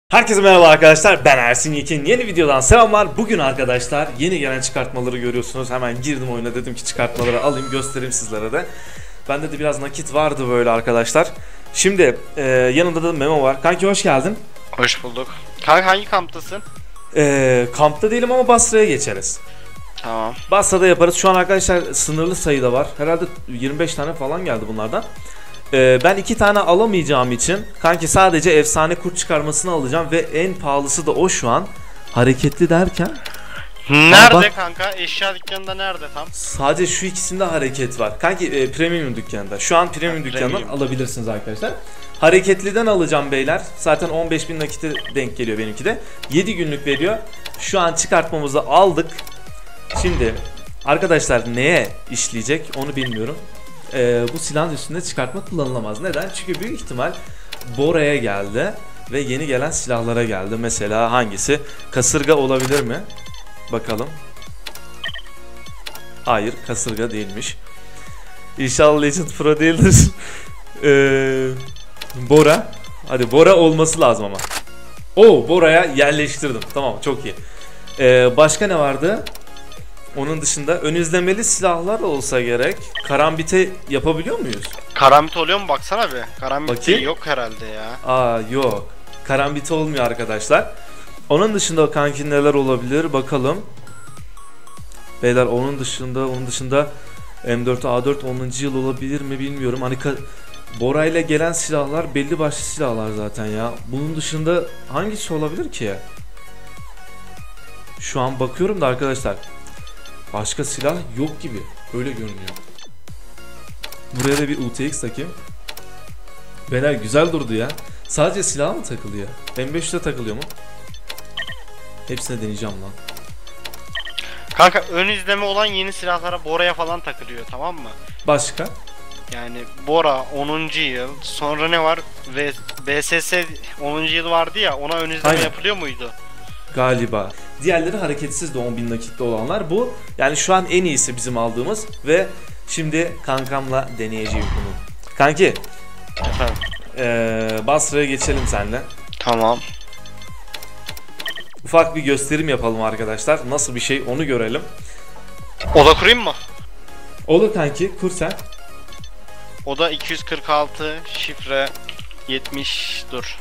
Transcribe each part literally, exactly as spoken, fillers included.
Herkese merhaba arkadaşlar, ben Ersin Yekin. Yeni videodan selamlar. Bugün arkadaşlar yeni gelen çıkartmaları görüyorsunuz. Hemen girdim oyuna, dedim ki çıkartmaları alayım, göstereyim sizlere de. Bende de biraz nakit vardı böyle arkadaşlar. Şimdi e, yanımda da Memo var. Kanki hoş geldin. Hoş bulduk. Kanka hangi kamptasın? E, kampta değilim ama Basra'ya geçeriz. Tamam. Basra'da yaparız. Şu an arkadaşlar sınırlı sayıda var. Herhalde yirmi beş tane falan geldi bunlardan. Ee, ben iki tane alamayacağım için kanki sadece efsane kurt çıkarmasını alacağım ve en pahalısı da o şu an. Hareketli derken Nerede bak, kanka? Eşya dükkanında nerede tam? sadece şu ikisinde hareket var. Kanki e, premium dükkanında. Şu an premium Ha, dükkanından premium. alabilirsiniz arkadaşlar. Hareketliden alacağım beyler. Zaten on beş bin nakite denk geliyor benimki de. yedi günlük veriyor. Şu an çıkartmamızı aldık. Şimdi arkadaşlar neye işleyecek onu bilmiyorum. Ee, bu silahın üstünde çıkartma kullanılamaz. Neden? Çünkü büyük ihtimal Bora'ya geldi ve yeni gelen silahlara geldi. Mesela hangisi? Kasırga olabilir mi? Bakalım. Hayır, kasırga değilmiş. İnşallah Legend Pro değildir. ee, Bora. Hadi Bora olması lazım ama. Oo, Bora'ya yerleştirdim. Tamam, çok iyi. Ee, başka ne vardı? Onun dışında ön izlemeli silahlar olsa gerek. Karambite yapabiliyor muyuz? Karambit oluyor mu baksana bir. Karambit Bakayım. yok herhalde ya. Aa yok. Karambite olmuyor arkadaşlar. Onun dışında kanki neler olabilir bakalım. Beyler onun dışında onun dışında M dört A dört onuncu yıl olabilir mi bilmiyorum. Hani Bora ile gelen silahlar belli başlı silahlar zaten ya. Bunun dışında hangisi olabilir ki? Şu an bakıyorum da arkadaşlar. Başka silah yok gibi. Öyle görünüyor. Buraya da bir U T X takayım. Beyler güzel durdu ya. Sadece silah mı takılıyor? M beş yüz'e takılıyor mu? Hepsine deneyeceğim lan. Kanka ön izleme olan yeni silahlara Bora'ya falan takılıyor, tamam mı? Başka? Yani Bora onuncu yıl. Sonra ne var? Ve B S S onuncu yıl vardı ya, ona ön izleme Aynen. yapılıyor muydu? Galiba. Diğerleri hareketsiz de on bin nakitli olanlar. Bu yani şu an en iyisi bizim aldığımız ve şimdi kankamla deneyeceğim bunu. Kanki. Efendim. Ee, Basra'ya geçelim seninle. Tamam. Ufak bir gösterim yapalım arkadaşlar. Nasıl bir şey onu görelim. Oda kurayım mı? Olur kanki, kur sen. Oda iki yüz kırk altı, şifre yetmiş, dur.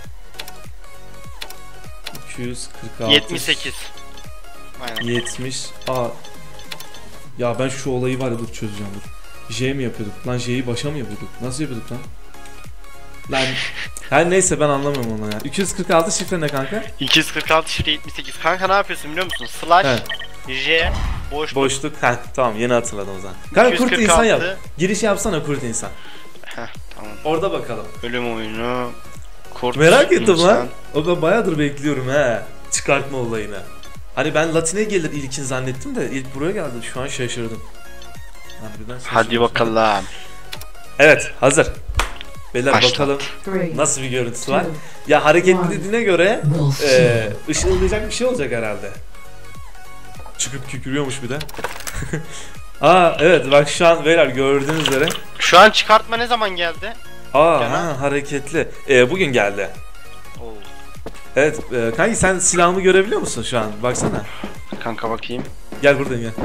iki yüz kırk altı yetmiş sekiz. Aynen. yetmiş. Aa. Ya ben şu olayı var ya, dur çözeceğim dur. J mi yapıyorduk? Lan J'yi başa mı yapıyorduk? Nasıl yapıyorduk lan? Lan her neyse, ben anlamıyorum onu ya. iki yüz kırk altı şifre ne kanka? iki yüz kırk altı şifre yetmiş sekiz. Kanka ne yapıyorsun biliyor musun? Slash Evet. J boşluk. Boşluk. Heh, tamam, yeni hatırladım o zaman. Kanka kurt insan yap. Giriş yapsana, kurt insan. Heh, tamam. Orada bakalım. Ölüm oyunu. Kurt Merak ettim insan. lan. O ben bayağıdır bekliyorum he. Çıkartma olayını. Hani ben Latine gelir ilkin zannettim de ilk buraya geldi. Şu an şaşırdım. Harbiden şaşırdım. Hadi bakalım. Evet, hazır. Beyler Başla. bakalım nasıl bir görüntüsü var. Ya hareketliliğine göre e, ışınlayacak bir şey olacak herhalde. Çıkıp kükürüyormuş bir de. Aa evet, bak şu an beyler gördüğünüz üzere. Şu an çıkartma ne zaman geldi? Aa Gene. ha, hareketli. E, bugün geldi. Oo. Evet e, kanki sen silahımı görebiliyor musun şu an? Baksana. Kanka bakayım. Gel buradayım gel.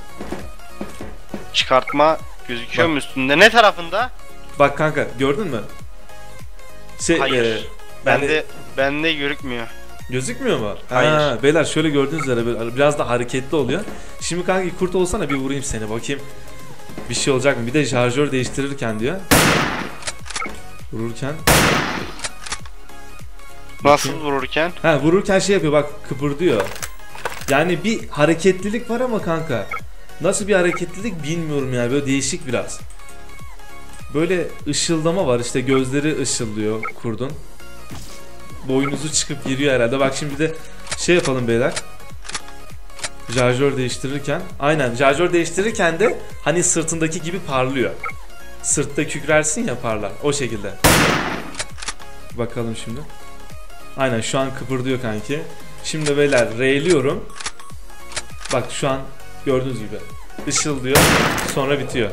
Çıkartma gözüküyor Bak. mu üstünde? Ne tarafında? Bak kanka, gördün mü? Şey, Hayır. E, Bende bende gözükmüyor. gözükmüyor mu? Hayır. Ha, beyler şöyle gördüğünüz üzere böyle biraz da hareketli oluyor. Şimdi kanki kurt olsana, bir vurayım seni bakayım. Bir şey olacak mı? Bir de şarjör değiştirirken diyor. Vururken. Nasıl vururken? Ha, vururken şey yapıyor bak, kıpırdıyor. Yani bir hareketlilik var ama kanka. Nasıl bir hareketlilik bilmiyorum yani, böyle değişik biraz. Böyle ışıldama var, işte gözleri ışıldıyor kurdun. Boynuzu çıkıp giriyor herhalde. Bak şimdi de şey yapalım beyler. Şarjör değiştirirken. Aynen, şarjör değiştirirken de hani sırtındaki gibi parlıyor. Sırtta kükrersin ya, parlar. O şekilde. Bakalım şimdi. Aynen şu an kıpırdıyor kanki. Şimdi beyler R'liyorum. Bak şu an gördüğünüz gibi ışıldıyor, sonra bitiyor.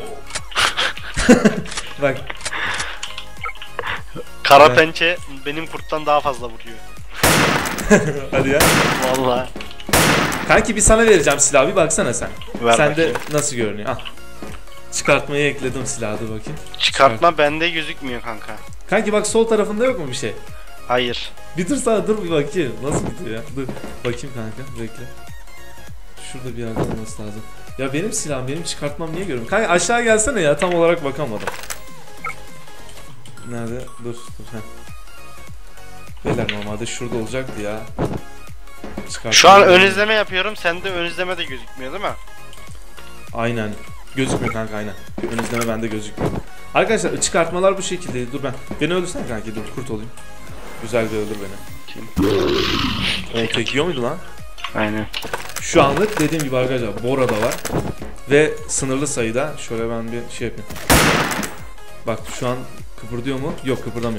Bak. Kara Evet. pençe benim kurttan daha fazla vuruyor. Hadi ya. Vallahi. Kanki bir sana vereceğim silahı, bir baksana sen. Ver sen bakayım. de nasıl görünüyor? Al. Çıkartmayı ekledim silahı, dur bakayım. Çıkartma Çıkart. bende gözükmüyor kanka. Kanki bak sol tarafında yok mu bir şey? Hayır. Bir dur sana, dur bir bakayım. Nasıl gidiyor ya? Dur bakayım kanka, bekle. Şurada bir yerde olması lazım. Ya benim silahım, benim çıkartmam niye görünmüyor? Kanka aşağı gelsene ya, tam olarak bakamadım. Nerede? Dur dur. Heh. Beyler normalde şurada olacaktı ya. Şu an ön izleme yapıyorum. Sende ön izleme de gözükmüyor değil mi? Aynen. Gözükmüyor kanka, aynen. Ön izleme bende gözükmüyor. Arkadaşlar çıkartmalar bu şekilde. Dur ben. Beni öldürsene kanki, dur kurt olayım. Güzel bir öldür beni. O tek yiyor muydu lan? Aynen. Şu anlık dediğim gibi arkadaşlar Bora da var. Ve sınırlı sayıda. Şöyle ben bir şey yapayım. Bak şu an kıpırdıyor mu? Yok, kıpırdamıyor.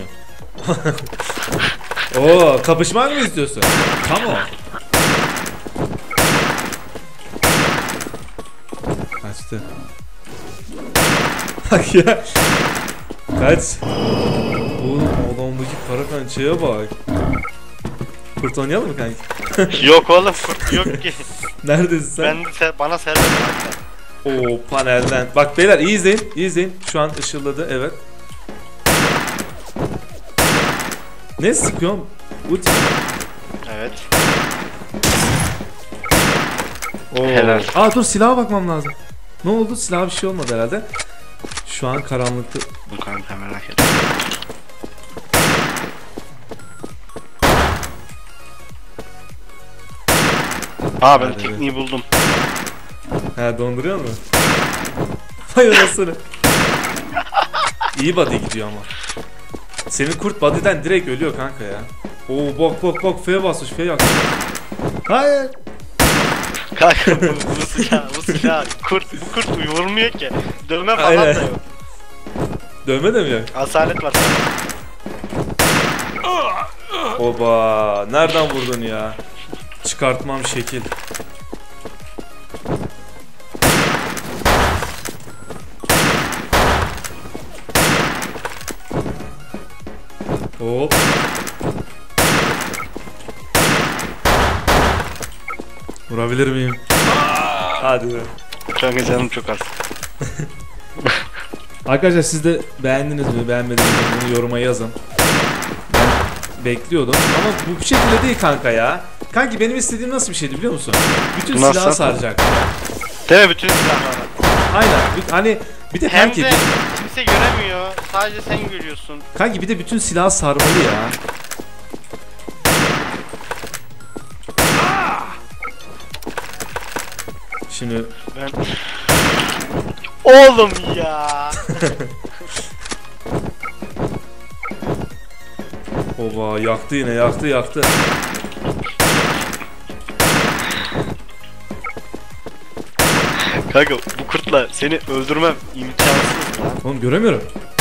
Oo, kapışmak mı istiyorsun? Tamam. Kaçtı. Bak ya. Kaç. Oğlum adamdaki kara pençeye bak. Kurt oynayalım mı kanki? Yok oğlum, kurt yok ki. Neredesin sen? Ben de ser, bana serbest kanka. Oo, panelden. Bak beyler iyi izleyin, iyi izleyin. Şu an ışıldadı, evet. Ne sıkıyorum? Uç. Evet. Oo. Helal. Aa dur, silaha bakmam lazım. Ne oldu? Silaha bir şey olmadı herhalde. Şu an karanlıkta. Bu kanka merak etme. Aa ben Hadi tekniği buldum. He, donduruyor mu? Vay anasını. İyi body gidiyor ama. Senin kurt body'den direkt ölüyor kanka ya. Oo bak bak bak, F'ye basmış, F'ye yaktı. Hayır. Kanka bu, bu silah, bu silah. Kurt, bu kurt vurmuyor ki. Dövme falan Aynen. da yok. Dövme de mi yok? Asalet var sadece. Oba, nereden vurdun ya? Çıkartmam şekil. Hop. Vurabilir miyim? Hadi be. Kanka canım çok az. Arkadaşlar siz de beğendiniz mi, beğenmediniz mi, bunu yoruma yazın. Ben bekliyordum ama bu şekilde değil kanka ya. Kanki benim istediğim nasıl bir şeydi biliyor musun? Bütün Nasıl? silahı saracak. Değil mi, bütün silahlar? Aynen. Hani bir de Hem kanki, de kimse göremiyor. Sadece sen görüyorsun. kanki bir de bütün silahı sarmalı ya. Şimdi Ben... Oğlum ya. oba, yaktı yine, yaktı yaktı. Kanka bu kurtla seni öldürmem imkansız lan. Oğlum göremiyorum.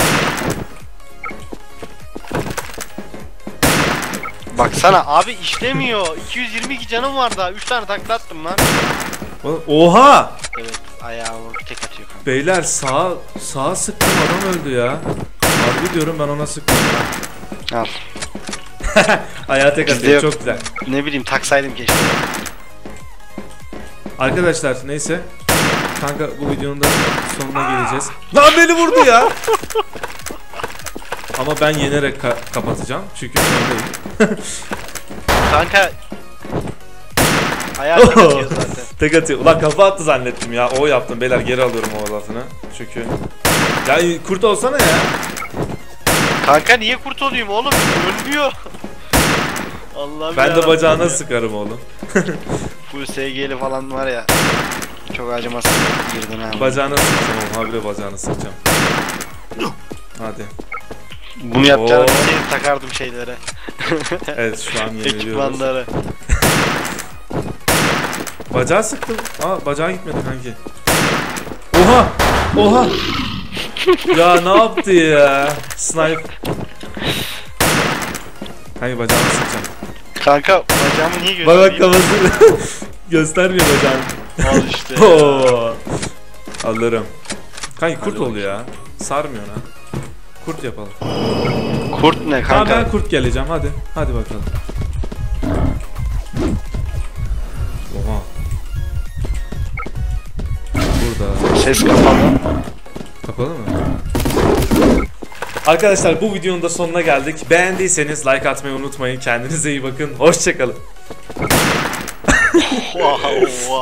Baksana abi, işlemiyor. iki yüz yirmi iki canım var daha. üç tane takla attım lan. Oğlum, oha! Evet, ayağımı tek atıyor kanka. Beyler sağa sağa sıktım, adam öldü ya. Harbi diyorum, ben ona sıktım. Al. Ayağa tek Bizde atıyor, yok. çok güzel. Ne bileyim, taksaydım keşke. Arkadaşlar neyse. Kanka bu videonun da sonuna geleceğiz. Lan beni vurdu ya. Ama ben yenerek ka kapatacağım çünkü öndeyim. Kanka ayağı tek atıyor zaten. Tek atıyor. Ulan kafa attı zannettim ya. O yaptım beyler, geri alıyorum o lafını. Çünkü ya kurt olsana ya. Kanka niye kurt olayım oğlum? Ölmüyor. Allah'ım Ben de yarabbim bacağına ya. sıkarım oğlum. Full S G'li falan var ya. Çok acımasız girdin ha. Bacağına sıkacağım oğlum. Habire bacağına sıkacağım. Hadi. Bunu yapacağım, Oo. bir şey takardım şeylere. Evet şu an yeniliyoruz. Ekipmanları. Bacağı sıktım. Aa, bacağı gitmedi kanki. Oha! Oha! Ya ne yaptı ya? Snipe. Kanki bacağını sıkacağım. Kanka bacağımı niye Bak bak, göstereyim? kafası göstermiyor bacağını. Al işte. Oo. Alırım. Kanki kurt oluyor ya. Sarmıyor ha. Kurt yapalım. Kurt ne Tamam kanka? ben kurt geleceğim, hadi. Hadi bakalım. Ses kapalı. Kapalı mı? Arkadaşlar bu videonun da sonuna geldik. Beğendiyseniz like atmayı unutmayın. Kendinize iyi bakın. Hoşçakalın. Wow, wow.